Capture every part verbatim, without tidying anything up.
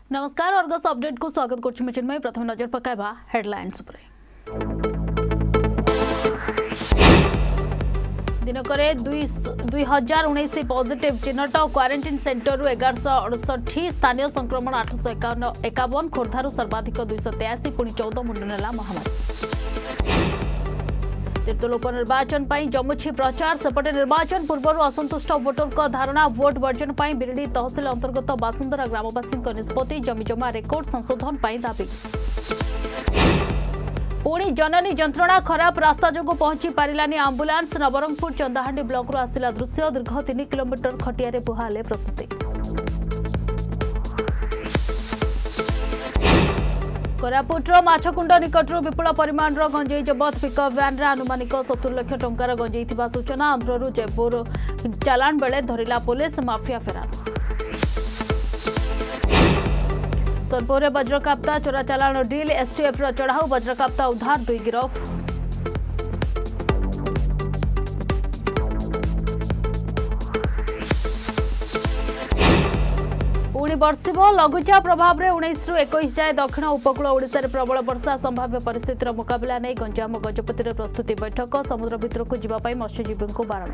नमस्कार Argus update को स्वागत करछु चिन्मय। प्रथम नजर पकाइबा हेडलाइंस उपरे। दिनकरे दुई हजार उन्नीस पॉजिटिव चिन्हट क्वारंटाइन सेंटर रु एगारश अड़सठ स्थानीय संक्रमण आठश एकावन खोर्धारू सर्वाधिक दुईश तेयासी पुणी चौदह मुंड नेला महामारी। तीर्तोल उपनिर्वाचन पर जमुछि प्रचार सेपटे निर्वाचन पूर्व असंतुष्ट वोटर धारणा वोट वर्जन पर बिरडी तहसिल अंतर्गत बासुंदरा ग्रामवासी निष्पत्ति जमीजमा रेकर्ड संशोधन पर दाबी। पुणी जननी जंत्रणा खराब रास्ता जो पहुंची पारिलानी आंबुलांस नवरंगपुर चंदाहांडी ब्लॉक रु आसिला दृश्य दीर्घ तीन किलोमीटर खटिया बुहाले प्रसूति। कोरापुटर माछकुंड निकटू विपुल परिमाण गंजेई जबत पिकअप भ्यान आनुमानिक सत्तर लाख टंकार गंजेई थिबा सूचना। आंध्रु जयपुर चालाण बेले धरिला पुलिस माफिया फेरार। सोनपुर में वज्रकाप्ता चोरा चालाण डिल एसटीएफ चढ़ाऊ वज्रकाप्ता उद्धार दुई गिरफ। पुणी बर्षिब लघुचाप प्रभाव में उन्नीस रु इक्कीस जाए दक्षिण उपकूल ओडिशा रे प्रबल वर्षा संभाव्य परिस्थितिर मुकाबला नहीं गंजाम गजपति प्रस्तुति बैठक समुद्र भितर को जीवाई मत्स्यजीवी को बारण।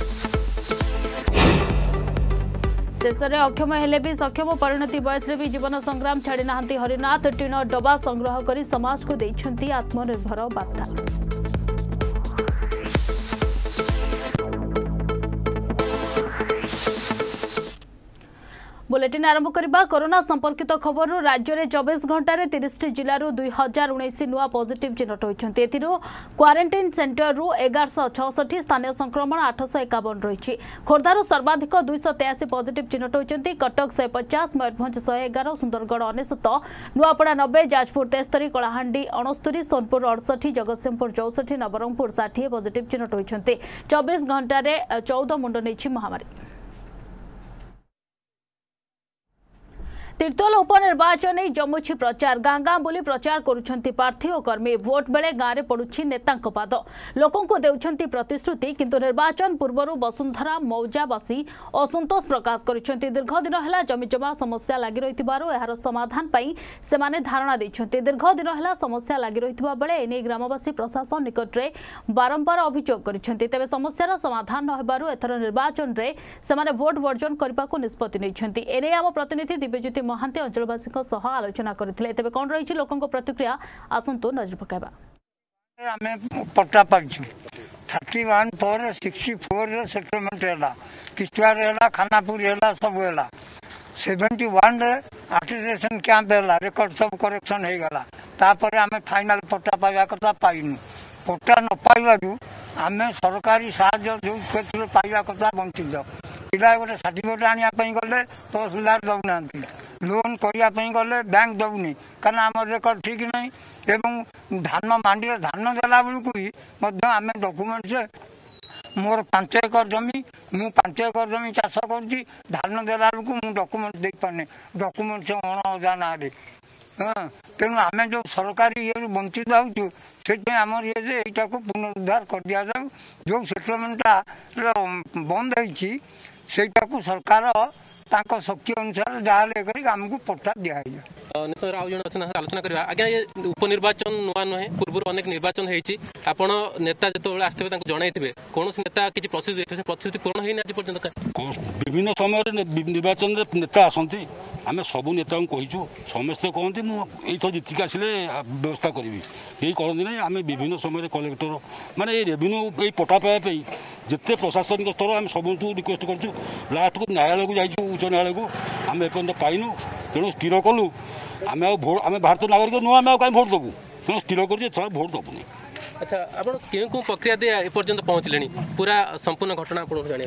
शेष में अक्षम हेले भी सक्षम परिणति बयस भी जीवन संग्राम छाड़ी नाहांती हरिनाथ टीण डबा संग्रह कर समाज को देइछंती आत्मनिर्भर वार्ता। बुलेटिन आरंभ करबा कोरोना संपर्कित खबर। राज्य में चौबीस घंटा रे तीस जिलूर दुई हजार उन्नीस नुआ पॉजिटिव चिन्हट होती। एथिरो क्वारंटाइन सेंटर रु एगारश छठी स्थानीय संक्रमण आठश एकावन रही। खोर्धारू सर्वाधिक दुईश तेयासी पॉजिटिव चिन्हट होती। कटक शहे पचास मयूरभंज शहे एगार सुंदरगढ़ अनेशत नुआपड़ा नब्बे जाजपुर तेस्तरी कलाहांडी अणस्तरी सोनपुर अड़सठी जगतसिंहपुर चौसठी नवरंगपुर षाठी पॉजिटिव चिन्हट होती। चौबीस घंटा रे चौदह मुंड नहीं महामारी। तीर्तोल उपनिर्वाचन जमुछि प्रचार गाँ गाँ बुली प्रचार करुछंती प्रार्थी और कर्मी। वोट बेले गाँव में पड़ुछि नेतांक पाद लोकों को देउछंती प्रतिश्रुति किंतु निर्वाचन पूर्व वसुंधरा मौजावासी असंतोष प्रकाश करिछंती। दीर्घ दिन है जमीजमा समस्या लगी रहिथिबारु एहार समाधान पई सेमाने धारणा दैछंती। दीर्घ दिन है समस्या लगी रहिथिबा बेले एने ग्रामवासी प्रशासन निकट रे बारंबार अभियोग करिछंती। तेबे समस्यार समाधान न हेबारु एथर निर्वाचन रे सेमाने वोट वर्जन करबा को निष्पत्ति नैछंती। एने आम प्रतिनिधि दिव्यज्योति महांती अंचलवासी आलोचना करथिले। तेबे कोन रहिछि लोकंक प्रतिक्रिया आसंतो नजर पकाइबा। आमे पट्टा पाइछु थर्टी वन पर सिक्सटी फोर रे सेटलमेंट हैला किस्तार हैला खानापुर हैला सब हैला सेवेंटी वन रे आर्टिजेशन कैंप हैला रिकॉर्ड सब करेक्शन हे गला तापर आमे फाइनल पट्टा पाइबा कथा पाइनु। पट्टा न पाइबारु आमे सरकारी साहाय्य जो क्षेत्र पाइबा कथा वंचित पिला गोटे सर्टिफिकेट आनिया पई गले तहसीलदार दउनांती लोन करिया पई गले बैंक दउनी कारण आम रेकर्ड ठीक नहीं एवं धान मांडी धान देला बेलू भी आम डॉक्यूमेंट से मोर पांच एकर जमी मु पांच एकर जमी चाष कर धान देला बेलू मु डॉक्यूमेंट दे पाने डॉक्यूमेंट से अण अजा ना हाँ तेणु आम जो सरकारी ये वंचित होचु से आमर ये यहाँ को पुनरुद्धार कर दिया जाऊ जो सेटलमेंटा बंद होती सेटा को सरकार तांको शक्ति अनुसार जहाँ लेकर आमको पट्टा दिया आलोचना करवा आज्ञा ये उपनिर्वाचन नुआ नुहे पूर्व अनेक निर्वाचन होती आपण नेता जो आसते जनइबे कौन नेता किसी प्रतिश्रुति प्रतिश्रुति पूर्ण होनी आज पर्यटन विभिन्न समय निर्वाचन नेता आसती आम सबू नेता कहीचु समस्ते कहते मुझे जीतिक आसिले व्यवस्था करी यही कहते ना आम विभिन्न समय कलेक्टर माने रेवेन्यू ये पट्टा पाइबा जिते प्रशासनिक स्तर आम सब रिक्वेस्ट करूँ लास्ट को न्यायालय को जाइए उच्च न्यायालय को आम एपर्त पाइनु तेणु स्थिर कलु आम भोट आम भारतीय नागरिक नुआ आम कहीं भोट देवु तेणु स्थिर कर भोट देवुनि। अच्छा आप क्यों क्यों प्रक्रिया दे एपर्यंत पहुँचले पूरा संपूर्ण घटना आप जाना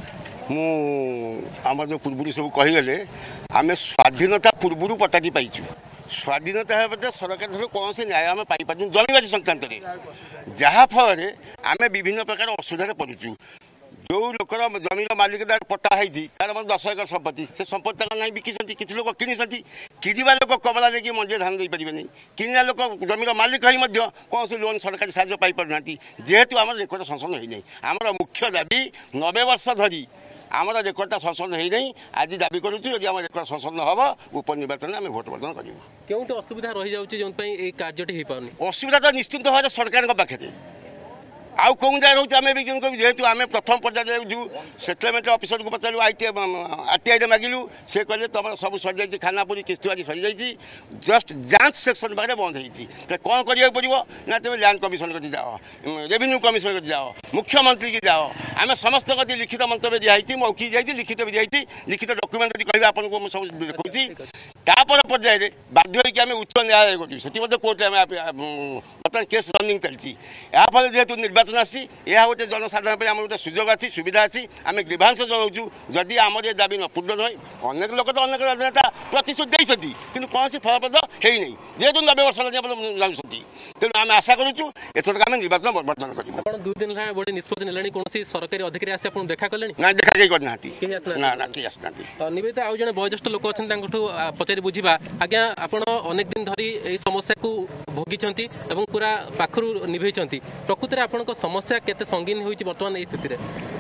चाहिए मुझ जो पूर्व सब कहीगले आम स्वाधीनता पूर्व पट्टाटी पाइचु स्वाधीनता है सरकार कौन से न्याय आम पाइपर जमीबाजी संक्रांत में जहाँफल आम विभिन्न प्रकार असुविधा पड़ुचु जो लोकर जमीन मालिकदार पट्टा है तार दस एकर संपत्ति से संपत्ति ना बिकी किसी लोग किनी किणवा लोक कमला देखिए मंजे धान दे पारे नहीं किणा लोक जमीन मालिक ही कौन से लोन सरकारी साहाय्य पाई पार ना जेहेतु आम रेकर्ड संशोधन होना आमर मुख्य दाबी नब्बे वर्ष धरी आमर रेकर्डटा संशोधन हो नहीं आज दाबी करूँ जदि आम रेकर्ड संशोधन हम उपनिर्वाचन में भोट प्रदान करूँ क्योंकि असुविधा रही जाऊँगी जो कार्यटी हो पानी असुविधा तो निश्चित भाव सरकार पाखे आउ कौन जगह रोचे आम भी जेहेतु आम प्रथम पर्यायर जो सेटलमेंट अफिसर को पचारू आई टी आरटीआई मागिलु से कहले तुम सब सरी जाइए खानापुरी किस्तुआरी सरी जाइए जस्ट जांच सेक्शन पाखे बंद हो कौन करा पड़ो ना तुम लैंड कमिशन कर जाओ रेवेन्यू कमिशन कर जाओ मुख्यमंत्री की जाओ आम समस्त लिखित मंतव्य दिखाई मौखी जाइए लिखित भी जाइए लिखित डॉक्यूमेंट कह आपको सब देखा तापर पर्यायर बाध्य होकर उच्च न्यायालय करूँ कोर्ट बर्तमान केस रनिंग चलती याफल जेहेतु निर्वाचन आसी यह गोटे जनसाधारण आम गोटे सुजोग अच्छी सुविधा अच्छी आम ग्रीभांस जनाऊँ जदि आम ये दाबी न पूर्ण रही अनेक लोक तो अनेक राजनेता प्रतिश्रुति देती कि कौन फलप्रद है नहीं जेहेतु नब्बे वर्ष जाऊँगी तेणु आम आशा करूँ एथर आम निर्वाचन बर्तन कर दुई दिन गोटे निष्पत्ति ने कौन सरकारी अधिकारी आसी आप देखा कले ना देखा कहीं करना ना ना किए आसना निवेदित आउ जड़े वयोज्येष्ठ लोक अच्छा पचारि बुझा आज्ञा आप अनेक दिन धरी यही समस्या को भोगी पूरा पाखर निभे प्रकृति में आपण समस्या केते संगीन होइछि वर्तमान ए स्थिति रे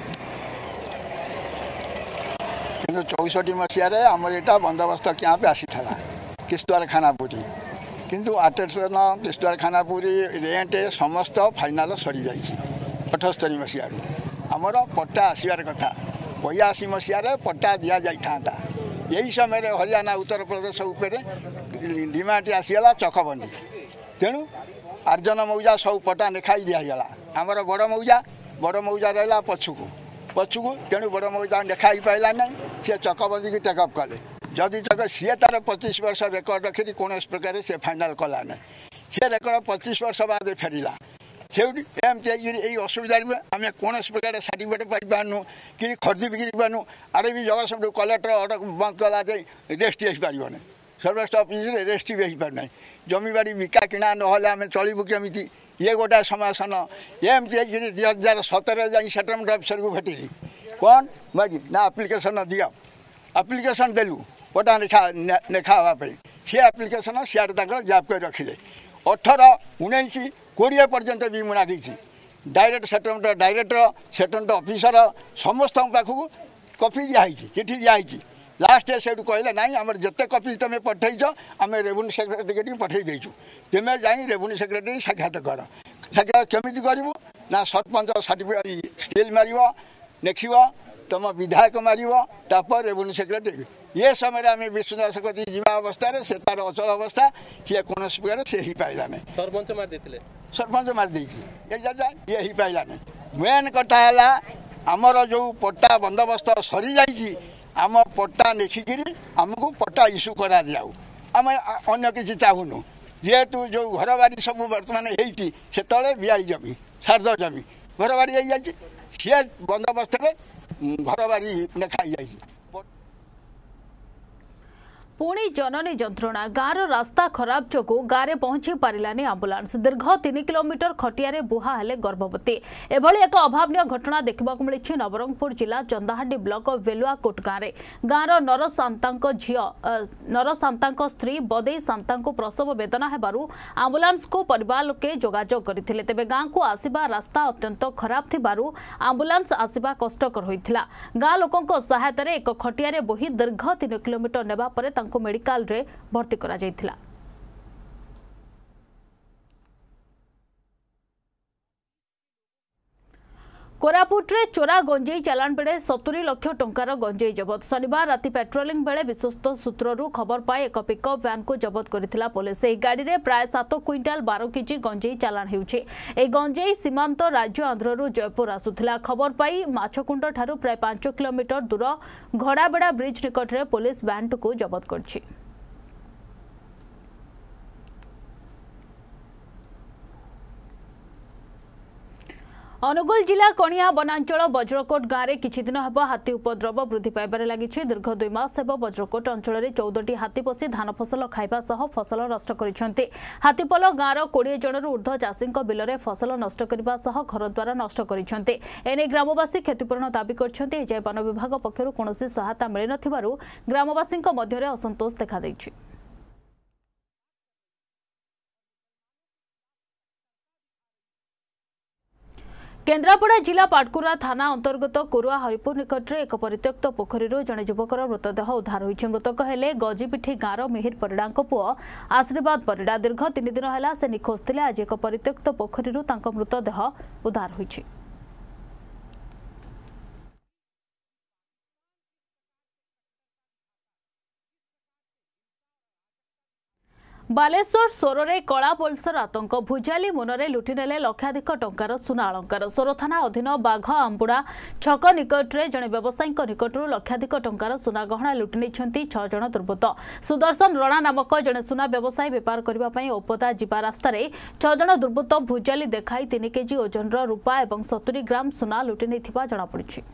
किंतु चौसठी मसीह आमर यहाँ बंदोबस्त कैंप आसी था किस्तुआर खानापुरी किंतु आटेसन किस्तुआर खानापुरी रेंट समस्त फाइनाल सरी जाइए अठस्तरी मसीह आमर पट्टा आसबार कथा बयासी मसीह पट्टा दि जाता यही समय हरियाणा उत्तर प्रदेश उपर डिमांड आसीगला चकबंदी तेणु आर्जन मौजा सब पटा नेखाई दिगला आमर बड़ मौजा बड़ मौजा रहा पछुक पछुक तेणु बड़ मौजा नेखाई पाइला ना सी चकबंदी की टेकअप कले जदि चक सी तार पच्चीस वर्ष रेकर्ड रखी कौन प्रकार से फाइनाल कला ना सी रेकर्ड पच्चीस वर्ष बाद फेरला से एमती असुविधा आम कौन प्रकार सर्टिफिकेट पाई पार्नु कि खरीदी बिक्री पार्नु आरे भी जगह सब कलेक्टर अर्डर बंद कला रेस्ट हो पार सर्वेस्ट अफिस रेस्ट भी हो पारना जमीबाड़ी बिका किणा ना आम चलू केमी ये गोटे समासन एमती दुई हजार सतर जा सेटलमेंट अफिसर को भेटिली कौन भाई ना आप्लिकेसन दियो आप्लिकेसन देलु पटा लेखा लेखा हाँपाई सी आप्लिकेसन सियाड़े जाप कर रखिले अठर उन्नीस कोड़े पर्यंत भी मुणागी direct settlement director settlement officer समस्त पाखक कॉपी दिखाई चिठी दिखाई लास्ट से कहले ना आम जिते कॉपी तुम पठेच आम रेवेन्यू सेक्रेटरी की पठे देचु तुम्हें जा रेवेन्यू सेक्रेटरी साक्षात कर साक्षात केमी करूँ ना सरपंच सर्टिफिकेट स्टिल मार लिख तुम विधायक मार रेवेन्यू सेक्रेटरी ये समय आम विश्वनाथ कति जीवा अवस्था से तार अचल अवस्था सी कौन प्रकार से ही पाइला नहीं सरपंच मार देते सरपंच मार ये ही पाइला नहीं मेन कथा है आमर जो पट्टा बंदोबस्त सरी जाइए आम पट्टा लिखिकी आमको पट्टा इश्यू करा जाऊ आम अन्य किसी चाहूनु जेहेतु जो घर बाड़ी सब बर्तमान होते बियाली जमी सार्ध जमी घर बाड़ी हो जाए सी बंदोबस्त घर बाड़ी लेखाई जाइए पुणी जननी जंत्रणा गाँव रास्ता खराब जोगु गाँव में पहुंची पारानी आंबुलांस दीर्घ तीन किलोमीटर खटिया बुहा हेले गर्भवती एभली एक अभावन घटना देखा मिली नवरंगपुर जिला चंदाहांडी ब्लॉक वेलुआकोट गाँव में गाँव नर सांता झी नर सांता स्त्री बदई सांता प्रसव वेदना हेबारु आंबुलांस को परिवार लोके जोगाजोग करथिले तेबे गाँव को आसिबा रास्ता अत्यंत खराब थिबारु आंबुलांस आसिबा कष्टकर होइथिला गाँ लोकंक सहायता एक खटिया बोही दीर्घ तीन किलोमीटर नेबा परे तांको मेडिकल रे भर्ती करा जायथिला। कोरापुट्रे चोरा गंजेई चालाण बेले सत्तरी लक्ष टंकार गंजेई जबत शनिवार राति पेट्रोलिंग बेले विश्वस्त सूत्ररू खबर पाई एक पिकअप वैन को जबत करथिला पुलिस। एही गाड़ी रे प्राय सात क्विंटाल बारह केजी गंजेई चालाण हेउछि। ए गंजेई सीमांत राज्य आंध्ररू जयपुर आसुथिला। खबर पाई माछकुंड ठारू प्राय पांच किलोमीटर दूर घड़ाबेड़ा ब्रिज निकट रे पुलिस वैन को जबत करछि। अनुगुल जिला कणिया वनांचल वज्रकोट गाँव में किछि दिन हेब हाथी उपद्रव वृद्धि पाइबारे लागिछि। दीर्घ दुई मास हेब वज्रकोट अंचल में चौदह हाथी पशि धान फसल खाइबा सह फसल नष्ट करिसेंति। हाथीपल गाँवर कोड़े जनरू ऊर्ध्व चाषी बिल में फसल नष्ट करने सह घरद्वार नष्ट करिसेंति। एने ग्रामवासी क्षतिपूरण दाबी करछन्ति। एजाय वन विभाग पक्षरु कोनोसी सहायता मिलि नथिबारु ग्रामवासी मध्य असंतोष देखा दैछि। केन्द्रापड़ा जिला पाटकुरा थाना अंतर्गत कोरुआ हरिपुर निकट में एक परित्यक्त पोखरी जड़े युवकर मृतदेह उद्धार होइछि। मृतक हेले गजीपिठी गाँव मिहिर परिड़ा पुओ आशीर्वाद परिड़ा। दीर्घ तीन दिन है से निखोज थे। आज एक परित्यक्त पोखरी मृतदेह उद्धार होइछि। बालेश्वर सोरे कला पल्सर आतंक भुजाली मुନରେ लुटिनेले लक्षाधिक टंकार सुना अलंकार। सोर थाना अधीन बाघ आंबुड़ा छक निकट में जड़े व्यवसायी निकट लक्षाधिक टंकार सुना गहना लुटि नहीं छह जन दुर्बृत्त। सुदर्शन रणा नामक जड़े सुना व्यवसायी बेपार करने ओपदा जीवा रास्त छह जन दुर्बृत्त भुजाली देखाई तीन केजी ओजन रूपा और सत्तरी ग्राम सुना लुटि नहीं जमापड़ी।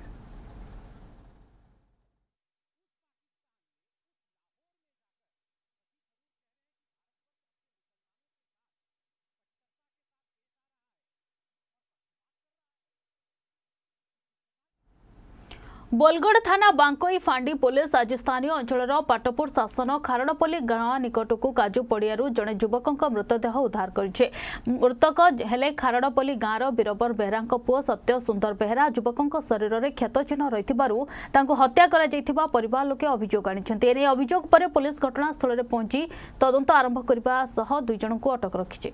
बोलगढ़ थाना बांकोई फांडी पुलिस आज स्थानीय अंचल पाटपुर शासन खारणपल्ली गाँव निकट को काजू पड़िया जड़े युवक मृतदेह उद्धार करे। मृतक हेले खारणपल्ली गाँव बीरबर बेहरा पुओ सत्य सुंदर बेहरा। युवक शरीर में क्षत चिन्ह रही हत्या कर लोके अभियोग आनी। अभियोग पर पुलिस घटनास्थल में पहुंची तदंत आरंभ करने दुई जन को अटक रखी।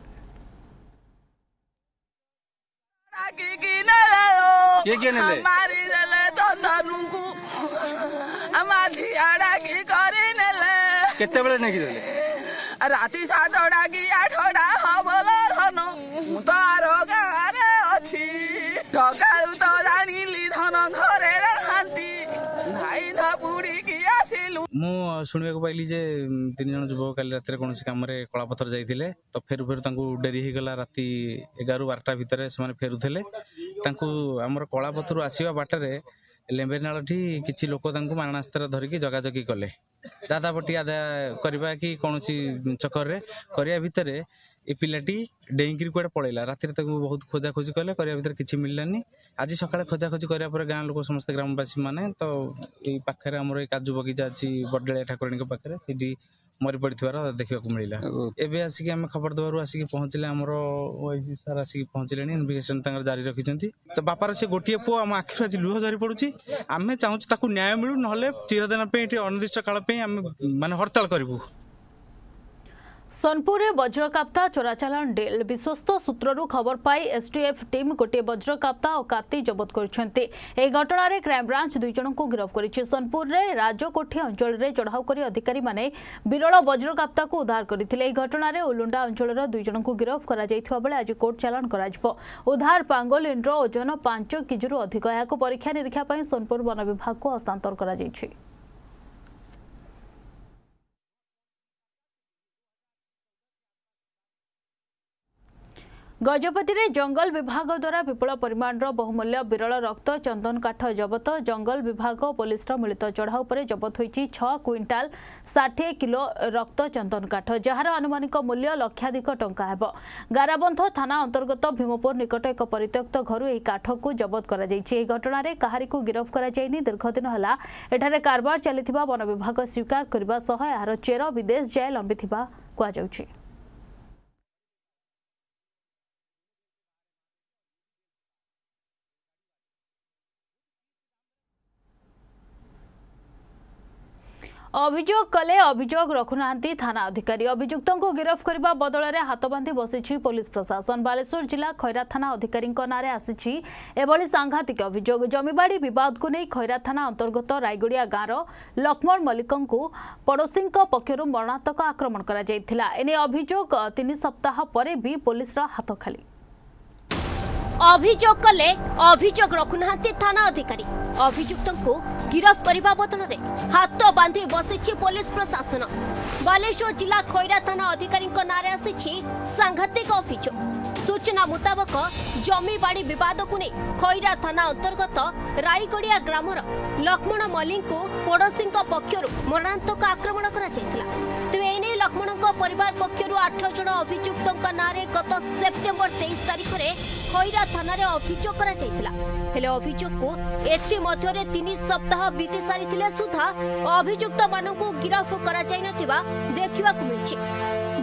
ये क्या नेले हमारी नेले चंदनु को हमारी आड़ा की करे नेले केते बेले नेकी देले राती सातटा की आठटा हबलो धन तो आरो गारे अछि टकारू तो जानिली धन घरे रहांती भाई धा पुड़ी की आसिलु मु सुनिबा को पाइली जे तीन जन युवक काली रात रे कोनसी काम रे कलापथर जाइथिले तो फेर फेर तांको डेरी हे गला राती ग्यारह बारह भितर से माने फेरुथिले। तांको हमर कलापथर आसीबा बाटरे लेंबेनाळठी किछि लोक तांको मारणास्त्र धरिकी जगाजगी कले दादापटी आदा करबा कि कोनसी चक्कर रे करिया भितरे ए पिलाटी डेंगिरी कुआडे पळैला। राति बहुत खोजा खोजी कले करिया भितर किछि मिललानी। आज सकाळे खोजा खोजी करिया पर गाँ लोक समस्त ग्रामवासी माने तो ए पाखरे हमर ए काजू बगीचा अछि बडले ठाकुरानी के पाखरे सेठी मरी पड़िथिबार देखिबा को मिलिला। एबे आसिक हम खबर दबारु आसिक पहुंचले हमर ओआईसी सर आसिक पहुंचलेनी इन्वेस्टिगेशन तांगर जारी रखिचंती। तो बापार से गोटिए पो हम आखिर आज लुह जारी पड़ुची आमे चाहूच ताकू न्याय मिलु नहले चिरदिन पे एठी अनिर्दिष्ट काल पे हम माने हड़ताल करबु। सोनपुर में वज्रकाप्ता चोराचालान डिल विश्वस्त सूत्रु खबर पाई एसटीएफ टीम गोटे वज्रकाप्ता और काती जबत कर घटना रे क्राइम ब्रांच दुई जन को गिरफ्त कर। सोनपुर में राजकोठी अंचल में चढ़ाऊ कर अधिकारी माने विरल वज्रकाप्ता को उद्धार करते। घटना रे उलुंडा अंचल दुई जन को गिरफ्त कर आज कोर्ट चालान कर उद्धार पांगोलिन ओजन पांच केजी अधिक या परीक्षा निरीक्षा सोनपुर वन विभाग को हस्तांतर कर। गजपति रे जंगल विभाग द्वारा विपुल परिमाण बहुमूल्य विरल रक्त चंदन काठ जबत। जंगल विभाग पुलिस मिलित चढ़ाऊ पर जबत होइछि छह क्विंटाल षाठी किलो रक्त चंदन काठ जार आनुमानिक मूल्य लक्षाधिक टंका हेब। गाराबंध थाना अंतर्गत भीमपुर निकट एक परित्यक्त घर यह काठ को जबत कर घटना रे काहारी को गिरफ्त कर दीर्घ दिन है एठारे कारबार चली वन विभाग स्वीकार करने सह यार चेर विदेश जाए लंबी कहुछि। अभियोग कले अभियोग रखुना थाना अधिकारी। अभियुक्त को गिरफ्त करने बदल में हाथ बांधि बसी पुलिस प्रशासन। बालेश्वर जिला खैरा थाना अधिकारी नारे आसी एभली सांघातिक अभियोग। जमीबाड़ी बद को नहीं खैरा थाना अंतर्गत रायगड़िया गाँव लक्ष्मण मल्लिक को पड़ोशी पक्षर मरणात्मक आक्रमण करा। एने अभियोग तीन सप्ताह पर भी पुलिस हाथ खाली। अभियोग कले अभियोग रखुना थाना अधिकारी। अभियुक्त को गिरफ्त करने बदल में हाथ बांधि बसी पुलिस प्रशासन। बालेश्वर जिला खैरा थाना अधिकारी नारे आसी सांघातिक अभियोग। सूचना मुताबक जमी बाड़ी विवाद को नहीं खैरा थाना अंतर्गत रायगड़िया ग्रामर लक्ष्मण मल्लिक को पड़ोशी पक्षर मरणात्मक आक्रमण करा तेरे एने लक्ष्मण परिवार पक्षर आठ जन अभियुक्त नारे गत सेप्टेम्बर तेईस तारिख में खैरा थाना अभियोग करा हेले अभियोग को एथि मध्य तीन सप्ताह बीती सारी सुधा अभियुक्त मानू गिरफ्त करा देखा मिली।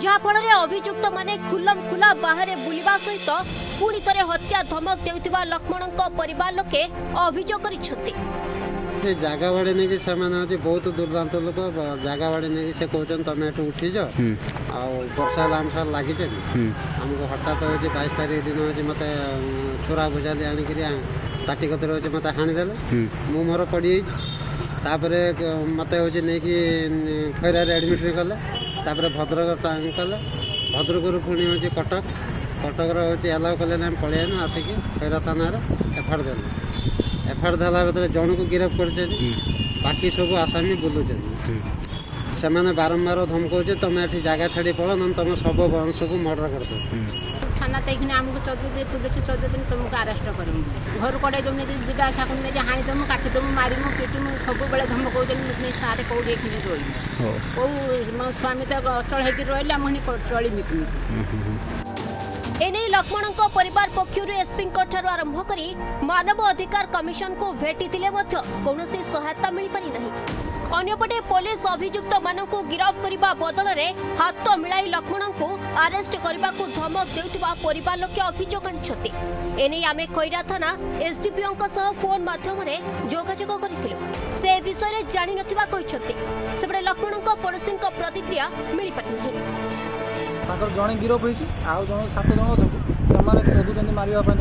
जहाँफल अभियुक्त माने खुल्लम खुला बाहर बुलवा सहित पुणी थे हत्या धमक देउथिबा लक्ष्मणों परिवार लोके अभियोग करिसेंती। जगह बाड़ी नहीं कि बहुत दुर्दांत लोक जगह बाड़ी नहीं से कहते तुम एठू उठी जाओ वर्षा आम सब लगी आमको हठात हो बाईस तारीख दिन हूँ मत छोरा बुझाली आणिक ताटी कतर हो मत हाणीदेले मु मोर पड़ी तापर मत हूँ नहीं कि खैरार एडमिट कले तापर भद्रक कले भद्रक पुणी हूँ कटक कटक हूँ एलाउ कले पलैन आसिक खैरा थाना एफआईआर देले एफआईआर देला भर जन को गिरफ्त कर बाकी सब आसामी बुलूँ से बारंबार धमकाऊे तुम ये जगह छाड़ी पड़ ना तुम सब वंश को मर्डर कर दो थाना तक आमको चौदह दिन पुलिस चौदह दिन तुमको आरेस्ट कर घर कड़े तुमने दुटा आशा कर हाणी दमु काटिदमु मारिमु पिटमु सब बेले धमकाऊँ सारे कौटे रही कौ मो स्वामी तो अचल होकर रही आम चली मिकुमिक एने लक्ष्मणों परिवार पक्षर एसपी आरंभ कर मानव अधिकार कमिशन को भेटिथिले मध्य कौनसी सहायता मिल पारि नहीं। अन्यपटे पुलिस अभियुक्त मानक गिरफ्त करने बदल में हाथ मिलाई लक्ष्मणों को अरेस्ट करने को धमक देउथिबा परिवार लोके अभियोग आनिछथि। एने आमे खैरा थाना एसडीपीओ सह फोन माध्यम जोगाजोग करथिलु से विषय जानि नथिबा कहिसथि। सेबडे लक्ष्मणों पड़ोसी प्रतिक्रिया मिल पारि नहीं। जड़े गिरफ होती आउ जन सात जन अच्छे से खोजुं मारे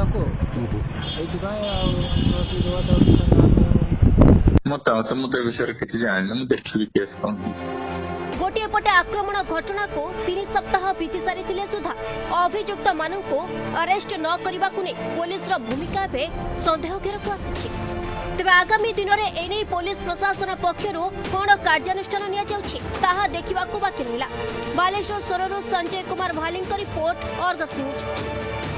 मत मुझे विषय किसी जानी देखी केस कौन गोटे पटे आक्रमण घटना को तीन सप्ताह बीती सारी सुधा अभियुक्त मानू को अरेस्ट न करने को नहीं पुलिस भूमिका सन्देह घेरक आसी। तेज आगामी दिन में एने पुलिस प्रशासन पक्षर कौन कार्यानुष्ठान निया देखा बाकी रहा। बालेश्वर संजय कुमार भाली रिपोर्ट अर्गस न्यूज।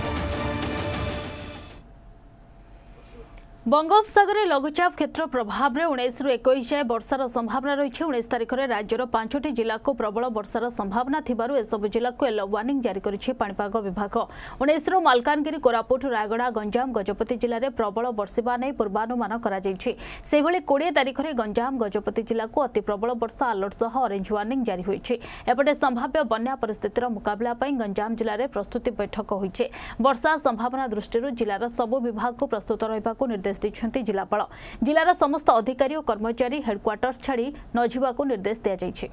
बंगोपसागर लघुचाप क्षेत्र प्रभाव में उन्नीस रु इक्कीस जाए वर्षार संभावना रही। उन्नीस तारीख में राज्यर पांचटी जिला को प्रबल वर्षार संभावना थिबारु एसबु जिला को येलो वार्निंग जारी करिछि पाणीपाग विभाग। उन्नीस रु मालकानगिरी कोरापुट रायगड़ा गंजाम गजपति जिले में प्रबल वर्षा नहीं पूर्वानुमान करा जायछि। सेभଳି बीस तारीख में गंजाम गजपति जिला को अति प्रबल वर्षा अलर्ट सह ऑरेंज वार्निंग जारी होइछि। एपटे संभाव्य बन्या परिस्थितिर मुकाबला पई गंजाम जिले में प्रस्तुति बैठक होइछि। वर्षा संभावना दृष्टि जिलार सबु विभाग को प्रस्तुत रहिबाकु निर्देश दैछन्ति जिलापाल। जिलार समस्त अधिकारी और कर्मचारी हेडक्वार्टर्स छाड़ी न जिबाकु निर्देश दिया जायछि।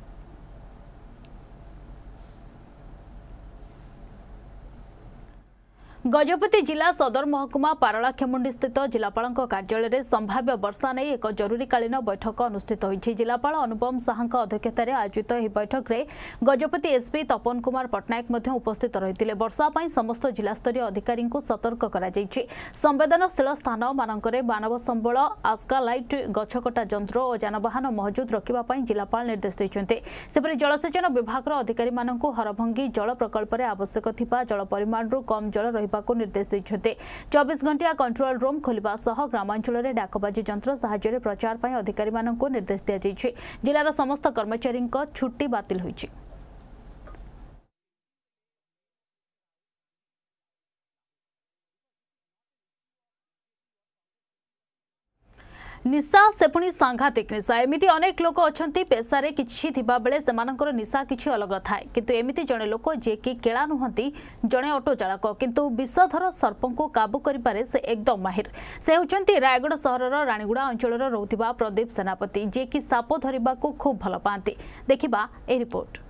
गजपति जिला सदर महकुमा पारलाखेमुंडी स्थित जिलापाल कार्यालय में संभाव्य वर्षा नहीं एक जरूरीकालीन बैठक अनुष्ठित होइछि। जिलापाल अनुपम साहांक अध्यक्षतार आयोजित यह बैठक में गजपति एसपी तपन कुमार पट्टनायक मध्य उपस्थित रही। वर्षा पर समस्त जिलास्तरीय अधिकारी को सतर्क करा जायछि। संवेदनशील स्थान मानकरे मानव संबल आस्का लाइट गछकटा जंत्र और जानवाहन महजूद रखा जिलापाल निर्देश दैछन्ते। सेपरि जलसेचन विभाग अधिकारी मानकु हरभंगी जल प्रकल्प में आवश्यक थिबा जल परिमाण कम जल रही को निर्देश दैछन्ते। चौबीस घंटिया कंट्रोल रूम खोलिबा सह ग्रामांचल में डाकबाजी जंत्र साहाय्य प्रचार पर अधिकारी मानकु निर्देश दिया जायछि। जिलार समस्त कर्मचारी छुट्टी बातिल होइछि। निशा से पुणी सांघातिक निशा एमिति अनेक लोक अछंती पेशारे किछि थिबा बेले सेमानकर निशा किछि अलग थाए किंतु एमिति जणे लोक जे कि केळा नुहंती जणे ऑटो चालक किंतु विषधर सर्पं को काबू करि पारे से एकदम माहिर। से होचंती रायगढ़ सहरर रानीगुड़ा अंचलर रहउथिबा प्रदीप सेनापति जे कि साप धरिबा को खूब भल पांती। देखिबा ए रिपोर्ट।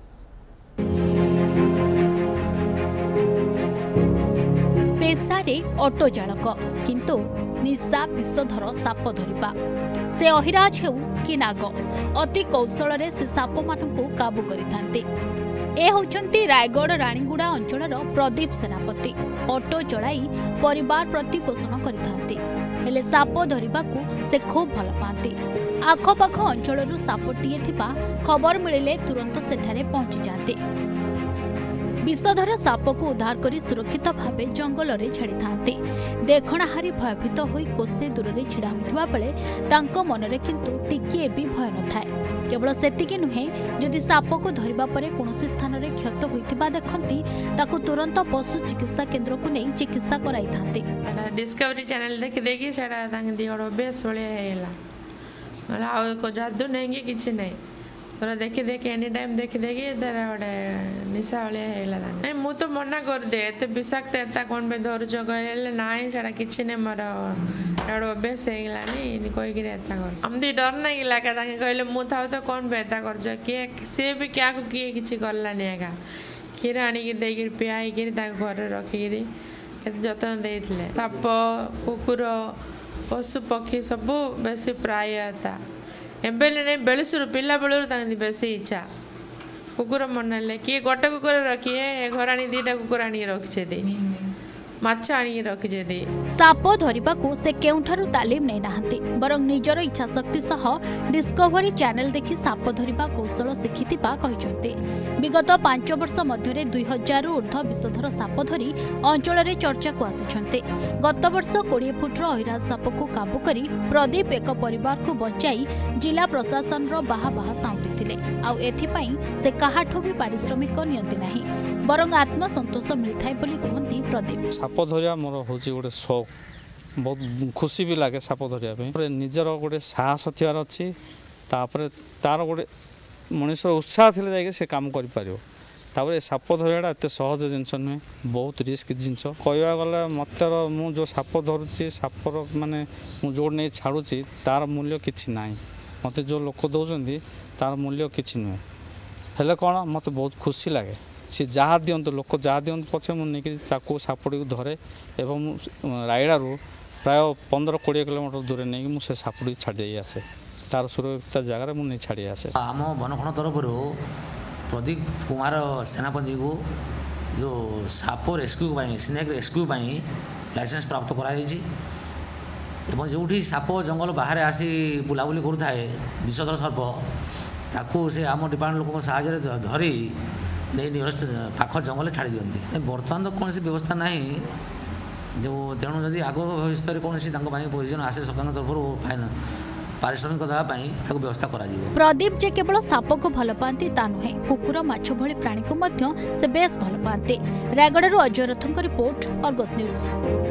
पेशारे ऑटो चालक किंतु निशा विषधर साप धरिबा से अहिराज हेउ कि नाग अति कौशल से साप मानू काबू करिथांती। ए होचंती रायगढ़ रानीगुड़ा अंचलर प्रदीप सेनापति ऑटो चलाई परिवार प्रतिपोषण करिथांती। हेले साप धरिबाकू से खूब भल पांती। आखपाख अंचलरू सापटीए थिबा खबर मिलिले तुरंत सेठारे पहुंची जाते। विषधर साप को उद्धार करी सुरक्षित भावे जंगल में छाड़ी थांती। देखणाहारी भयभीत होई कोसे दूर में छिड़ा होइतबा बेले तांको मनरे किंतु टिकिए भी भय न थाए। केवल सेतिके नुहे जदि साप को धरिबा परे कोनोसी स्थान रे क्षत होइतबा देखंती ताकु तुरंत पशु चिकित्सा केंद्र को नहीं चिकित्सा कराई थांती। डिस्कवरी चैनल देखि देखि सेडा तांग दिगड़ बेस बळे हेला मला आ को जादू नहीं कि किछि नहीं पूरा देखी देखी एनी टाइम देखी देखी तार गोटे निशा भाया होगा नहीं मु तो मना करदे एत विषाक्त एता कौन पे धरुच कहले ना सेटा किसी नहीं मोर एडो अभ्यास होगलानी कहीकि एता कर आमती डर नहीं लगा कहले मु था तो कौन पे एता कर किए सी भी क्या किए किसी करलानी एका क्षीर आणिकी देकर पियाई घर रखिकी जतन दे साप कुकुर पशु पक्षी सब बेसी प्रायता एबेले नहीं बेलुसुरु पिला बेलू बेसी इच्छा कुकुर मनले किए गोटे कुकुर रखिए घर आनी दीटा कुकुर आनी रखिछे माछ आनी रखिछे साप धरिबाकू से केउठारु तालीम नै नाहंती बरं निजर इच्छा शक्ति सह डिस्कवरी चैनल देखि साप धरिबा कौशल शिखितिबा कहिसंती विगत पांच वर्ष मध्यरे दुई हजार ऊर्ध्व विषधर साप धरि अंचल रे चर्चा को आसिछंती गत वर्ष बीस फुट अहिराज साप को काबू करी प्रदीप एक परिवार को बचाई जिला प्रशासन रो बाहा बाहा साउंटिथिले आ एथि पई से काहाठो भी पारिश्रमिक नियंती नाही बरं आत्मसंतोष मिलथाय बोली कहंती प्रदीप साप धरिया मोर होची गोटे शौक बहुत खुशी भी लगे साप धरिया निजर गोटे साहस थियार अच्छी तापर तार गोटे मनुष्य उत्साह थे जाके से काम कर साप धरिया एत सहज जिनस नुहे बहुत रिस्क जिनस कहवा गले मत मु जो साप धरुची सापर माने मु जो नहीं छाड़ुची तार मूल्य किछि नाही मत जो लोक दौरान तार मूल्य किछि नुहे हेले कौन मत बहुत खुशी लगे सी जहाँ दिंतु लोक जहाँ दिंतु पछे मुझे सापड़ी को धरे एवं रायडारू प्राय पंद्रह कोड़े किलोमीटर दूर नहीं मुझे सापड़ी छाड़ी आसे तार सुरक्षित जगार मुझे नहीं छाड़ी आसे आम बनखण तरफ प्रदीप कुमार सेनापति को जो साप रेस्क्यू स्नेक रेस्क्यू लाइसेंस प्राप्त कराई जो साप जंगल बाहर आसी बुलाबुली करुए विषधर सर्प ताकू से आम डिपार्टमेंट लोक साहय धरी नहीं नियरेस्ट पाख जंगल छाड़ी दिखती बर्तमान तो कौन व्यवस्था ना जो तेणु जदि आग भविष्य में कौन पोजिशन आसे सरकार तरफ फाइन पारिश्रमिक देवाई व्यवस्था करा प्रदीप जे केवल साप को भल पाती ता नुहे कुकुर माछ भली प्राणी को मध्य से बेस भल पाती रायगढ़ अजय रथों report Argus news.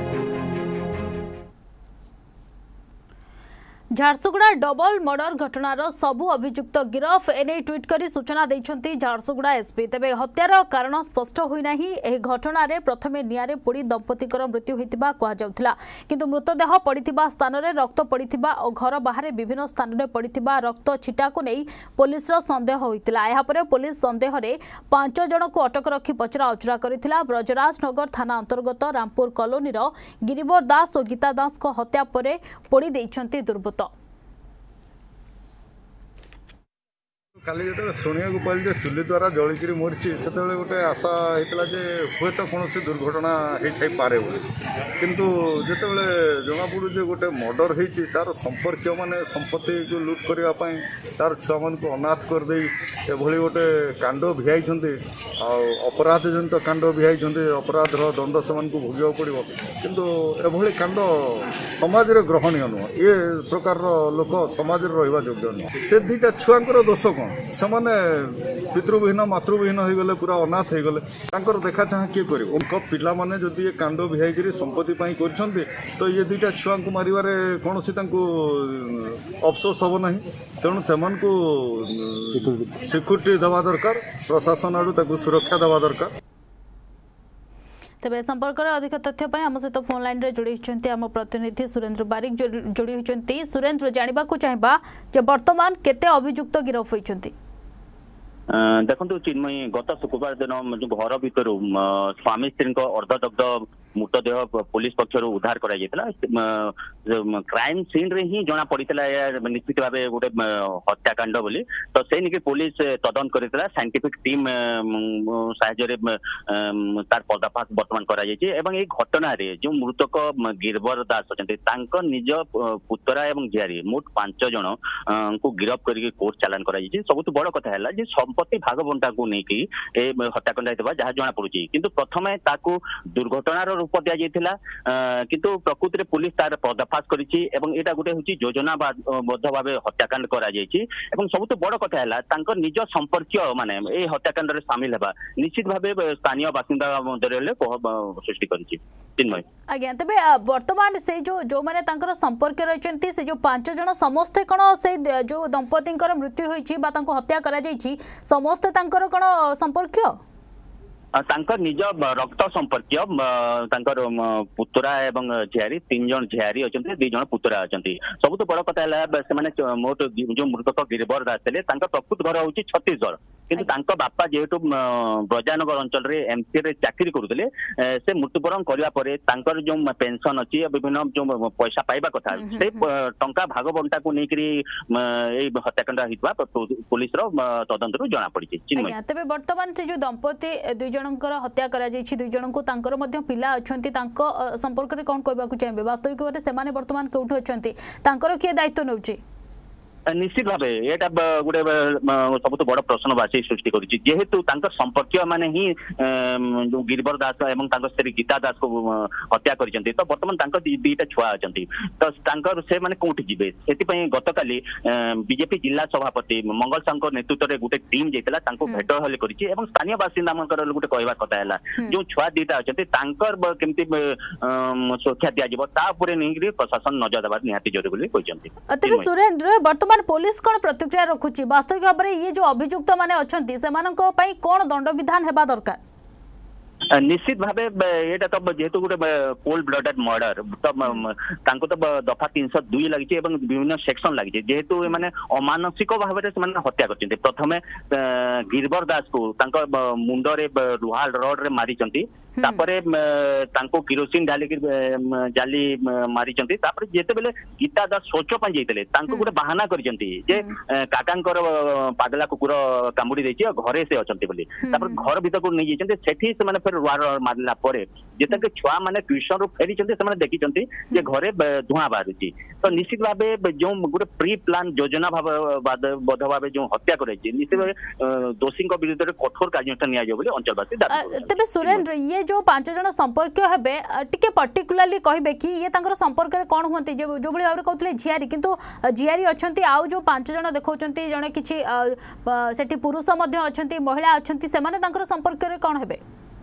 Jharsuguda double murder घटनार सबु अभियुक्त गिरफ एने ट्वीट करी सूचना देइछंती झारसुगुड़ा एसपी तेबे हत्यार कारण स्पष्ट होई नाही एही घटनारे प्रथमे नियारे पोड़ी दंपतिकर मृत्यु होइतिबा कहा जाउथला किंतु मृतदेह पड़िथिबा स्थान रे रक्त पड़िथिबा और घर बाहर विभिन्न स्थान रे पड़िथिबा रक्त छिटा को नै पुलिस रो संदेह होइतिला एहा परे पुलिस संदेह रे पांच जण को अटक रखी पचरा उचरा करिथिला ब्रजराज नगर थाना अंतर्गत रामपुर कॉलोनी रो गिरिवर दास और गीता दास को हत्या परे पोड़ी देइछंती दुर्बृत्त काली जो शुणा पाइल चुली द्वारा जलिकी मरी से गोटे आशा होता हे तो कौन दुर्घटना हो पारे किंतु जिते जना पड़ू गोटे मर्डर होती तार संपर्क मैंने संपत्ति को लुट करने तार छुआ मान को अनाथ करदे एभली गोटे कांड भिआई अपराध जनित कांड भिआई अपराधर दंड से भोग पड़ो किंतु एभली कांड समाज ग्रहणीय नुह ये प्रकार लोक समाज रहा योग्य नुह से दुईटा छुआंकर दोष कौन से पितृविहीन मातृविहीन हो गले पूरा अनाथ हो गले देखा चाह किए कर पिला माने जदि ये कांड भिआई संपत्ति कर तो ये दुईटा छुआ को मारे कौन सी अफसोस हम ना तेणु से सिक्यूरीटी देवा दरकार प्रशासन आड़ू सुरक्षा देवा दरकार। तेज संपर्क में अधिक तथ्य आम सहित फोन लाइन रे जोड़ी आम प्रतिनिधि सुरेंद्र बारिक जोड़ी होती सुरेंद्र जानवा चाहिए जे वर्तमान केते अभियुक्त गिरफ होती देखो चिन्मयी गत शुक्रवार दिन जो घर भर स्वामी स्त्री अर्धदग्ध मृतदेह पुलिस पक्षर उद्धार करा क्राइम सीन रे ही जना पड़ता निश्चित भाव गोटे हत्याकांड बोली तो से निके पुलिस तदंत करता साइंटिफिक टीम साहाय्य तार पर्दाफाश बर्तमान करा एवं घटना रे जो मृतक गिरवर दास अच्छा निज पुतरा एवं झियारी मोट पांच जन को गिरफ करके कोर्ट चालान करा सबुठ बड़ कथा है संपत्ति भाग बंटा को लेकिन हत्याकांड होता जहाँ जना पड़ी किंतु प्रथमे ताकू दुर्घटनार रूप दिया जाइथिला किंतु प्रकृति रे पुलिस तार पर्दाफाश करिछि एवं एटा गुटे होछि योजनाबद्ध भाबे हत्याकांड करा जाइछि एवं सबुत बड़ कथा हैला तांकर निज संपर्कीय माने ए हत्याकांड रे शामिल हेबा निश्चित भाबे स्थानीय बासिंदा मध्यरे सृष्टि करिछि चिन्मय आज्ञा तबे वर्तमान से जो जो माने तांकर संपर्क रहिचंती से जो पांच जण समस्त कोन से जो दंपतिंकर मृत्यु होइछि बा तांको हत्या करा जाइछि समस्त तांकर कोन संपर्क तांकर निज रक्त संपर्कीय तांकर पुतरा एवं झियारी तीन जन झियारी अछंती दि जन पुतरा अछंती सबुत बड़ कथा हैला से माने मोट जो मृतक गिरिवर दास थे तांका प्रकृत घर होछि छत्तीसगढ़ किंतु तांका बापा जेहेतु ब्रजानगर अंचल रे एमसी रे चाकरी करुले से मृत्युवरण करबा परे तांकर जो पेंशन अछि विभिन्न जो पैसा पाइबा कथा से टंका भाग बंटा को नेकरी ए हत्याकांड हितबा पुलिस रो तदंत रो जाना पड़ी चिन्मय तबे वर्तमान से जो दंपति दुई जनकर हत्या करा जाइछि दुई जन को तांकर मध्य पिला अछंती तांको संपर्क रे कोन कहबा को चाहबे वास्तविक रे से माने वर्तमान केउठ अछंती तांकर के दायित्व नउछि निश्चित भाव एटा गोटे सबुत बड़ प्रश्नवाची सृष्टि करुच्ची जेहेतु संपर्कीय माने ही जो गिरिवर दास एवं स्त्री गीता दास को हत्या करछंती तो वर्तमान दीटा छुआ अछंती तो से माने कोठी जिबे सेति गतकाली बीजेपी जिला सभापति मंगल साहू नेतृत्व रे गोटे टीम जेतला तांको भेट हले करिछि एवं स्थानीय बासिंदा मनकर गोटे कहबा कथा हैला जो छुआ दीटा अछंती तांकर केमती सुरक्षा दिया जिवो ता ऊपर नेगरी प्रशासन नजर देबा निहाती जरूरी बोली कहछंती अतबे सुरेंद्र वर्तमान पुलिस कोन प्रतिक्रिया रखुची वास्तविक भाव में ये जो अभियुक्त माने अछंती सेमानंको पई कोन दंड विधान हेबा दरकार निश्चित भाव ये तो जेहेतु गोटे कोल्ड ब्लडेड मर्डर तो तो दफा तीन सौ दुई लगी विभिन्न सेक्शन लगी जेहेतु मैंने अमानसिक भाव में हत्या कर प्रथमे गिरिवर दास को मुंडरे लुहा रड रे मारी तापरे तांको किरोसिन डाली जाली मारी जेते बेले गीता दास शौच पर जाइए गोटे बाहाना करछंती जे काकांकर पागला कुकुर कामुड़ी देछि घरे से अछंती बोली तापर घर भीतर को नहीं जाइछंती सेठी से माने फिर रुआर मारला परे जेते के छुआ माने ट्यूशन रो फेरी छंती से माने देखिछंती जे घरे धुआं बाहरुची तो निश्चित भाबे जो गोटे प्री प्लान योजना भाव बद्ध भाव जो हत्या कराइछि निश्चित भाबे दोषी विरुद्ध रे कठोर कार्यानुष्ठान निया जाय बोली अंचलवासी दाबी तबे सुरेंद्र ये जो पांच जन संपर्क हेबे टिके पर्टिकुलरली कहबे कि ये तांकर संपर्क रे कोन होंती जे जो बळी भाबरे कहतले झियारी किंतु झियारी अछंती आउ जो पांच जन देखौचंती जने किछि सेठी पुरुष मध्ये अछंती महिला अछंती से माने तांकर संपर्क रे कोन हेबे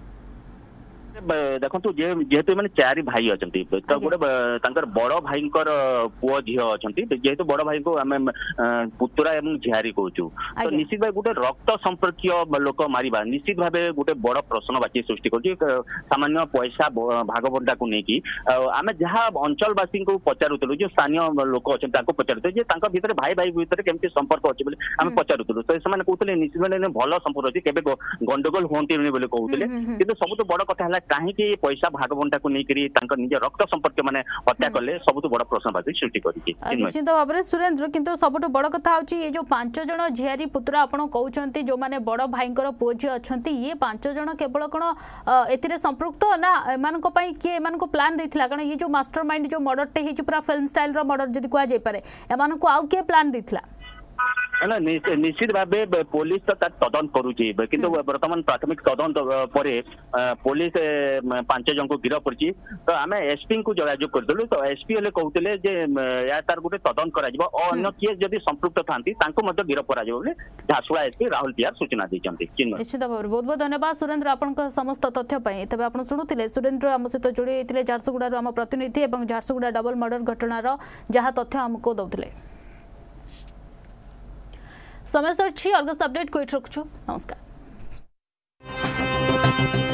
देखु जेहेतु मैंने चारि भाई अच्छा तो गोटे बड़ भाई पुओ झी अच्छा जेहेतु बड़ भाई को आम पुतुरा एवं झियारी कहूँ तो निश्चित भाव गोटे रक्त संपर्कीय लोक मारिबा निश्चित भाव गोटे बड़ प्रश्नवाची सृष्टि कर सामान्य पैसा भाग बंटा को लेकिन आम जहाँ अंचलवासी को पचारूलु जो स्थानीय लोक अच्छा पचारूे भितर भाई भाई भितर केमती संपर्क अच्छे बोले आम पचारूलु तो से कहते निश्चित भाव भल संपर्क अच्छे केवे गंडगोल हमें कहते कि सब बड़ कथा है कहीं पैसा भाग बंटा को लेकर निज रक्त संपर्क माने हत्या कले सबुठ बड़ प्रश्नवाची सृष्टि करिछि निश्चित भाव में सुरेंद्र किंतु सबुठ बड़ कथा होची ये जो पांच जन झियारी पुत्र आपण कहउछंती जो माने बड़ भाईंकर पुओ झी अछंती ये पांच जन केवल कोन एथिरे संपृक्त ना एमानको पई के एमानको प्लान देथिला कारण ये जो मास्टर माइंड जो मर्डर टे हिची पूरा फिल्म स्टाइल रो मर्डर जदी कुआ जाय पारे एमानको आउ के प्लान देथिला ना निश्चित भाव पुलिस तो तदंत करुच्ची किंतु बर्तमान प्राथमिक तदंत पर पुलिस पांच जन को गिरफ कर तो आम एसपी को जोगाजोग करदेलु तो एसपी हेले कहते या तार गोटे तदंत कर अन्य किए जदि संपृक्त था गिरफ कर झारसुगुड़ा एसपी राहुल बिहार सूचना देते निश्चित भाव में बहुत बहुत धन्यवाद सुरेंद्र आप समस्त तथ्य तेज आप शुणुते सुरेंद्र आम सहित जोड़ी होते झारसुगुड़ा आम प्रतिनिधि और झारसुगुड़ा डबल मर्डर घटनार जहाँ तथ्य आमको दौले समय सर अलग अपडेट को रखुछु नमस्कार।